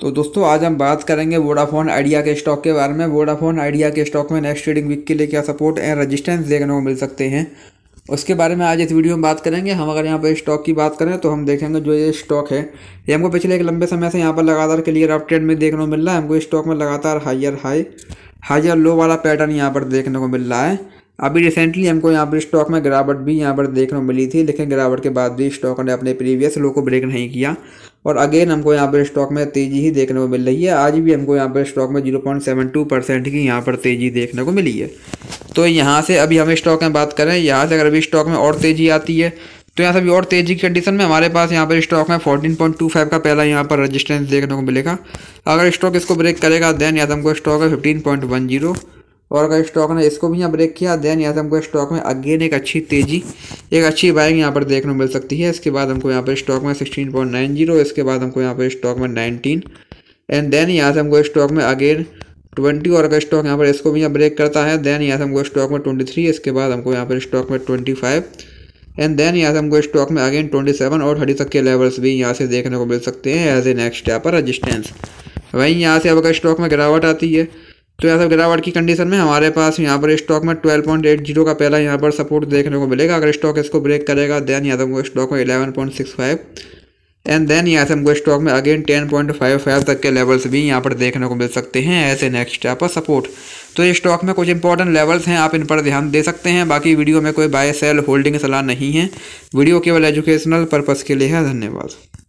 तो दोस्तों आज हम बात करेंगे वोडाफोन आइडिया के स्टॉक के बारे में। वोडाफोन आइडिया के स्टॉक में नेक्स्ट ट्रेडिंग वीक के लिए क्या सपोर्ट एंड रेजिस्टेंस देखने को मिल सकते हैं, उसके बारे में आज इस वीडियो में बात करेंगे। हम अगर यहाँ पर स्टॉक की बात करें तो हम देखेंगे जो ये स्टॉक है ये हमको पिछले एक लंबे समय से यहाँ पर लगातार क्लियर अप ट्रेंड में देखने को मिल रहा है। हमको स्टॉक में लगातार हायर लो वाला पैटर्न यहाँ पर देखने को मिल रहा है। अभी रिसेंटली हमको यहाँ पर स्टॉक में गिरावट भी यहाँ पर देखने को मिली थी, लेकिन गिरावट के बाद भी स्टॉक ने अपने प्रीवियस लो को ब्रेक नहीं किया और अगेन हमको यहाँ पर स्टॉक में तेज़ी ही देखने को मिल रही है। आज भी हमको यहाँ पर स्टॉक में 0.72% की यहाँ पर तेज़ी देखने को मिली है। तो यहाँ से अभी हम स्टॉक में बात करें, यहाँ से अगर अभी स्टॉक में और तेज़ी आती है तो यहाँ से भी और तेज़ी की कंडीशन में हमारे पास यहाँ पर स्टॉक में 14.25 का पहला यहाँ पर रेजिस्टेंस देखने को मिलेगा। अगर स्टॉक इसको ब्रेक करेगा देन यहाँ से हमको स्टॉक है 15.10 और अगर स्टॉक ने इसको भी यहाँ ब्रेक किया देन यहाँ से हमको स्टॉक में अगेन एक अच्छी बाइंग यहाँ पर देखने को मिल सकती है। इसके बाद हमको यहाँ पर स्टॉक में 16.90, इसके बाद हमको यहाँ पर स्टॉक में 19 एंड देन यहाँ से हमको स्टॉक में अगेन 20 और अगर स्टॉक यहाँ पर इसको भी यहाँ ब्रेक करता है देन यहाँ से हमको स्टॉक में 23, इसके बाद हमको यहाँ पर स्टॉक में 25 एंड देन यहाँ से हमको स्टॉक में अगेन 27 और 30 तक के लेवल्स भी यहाँ से देखने को मिल सकते हैं एज ए नेक्स्ट यहाँ पर रजिस्टेंस। वहीं यहाँ से अब अगर स्टॉक में गिरावट आती है तो यहाँ से गिरावट की कंडीशन में हमारे पास यहाँ पर स्टॉक में 12.80 का पहला यहाँ पर सपोर्ट देखने को मिलेगा। अगर स्टॉक इसको ब्रेक करेगा देन यहाँ से हमको स्टॉक में 11.65 एंड देन यहाँ से हमको स्टॉक में अगेन 10.55 तक के लेवल्स भी यहाँ पर देखने को मिल सकते हैं ऐसे नेक्स्ट यहाँ पर सपोर्ट। तो ये स्टॉक में कुछ इंपॉर्टेंट लेवल्स हैं, आप इन पर ध्यान दे सकते हैं। बाकी वीडियो में कोई बाय सेल होल्डिंग सलाह नहीं है, वीडियो केवल एजुकेशनल पर्पज़ के लिए है। धन्यवाद।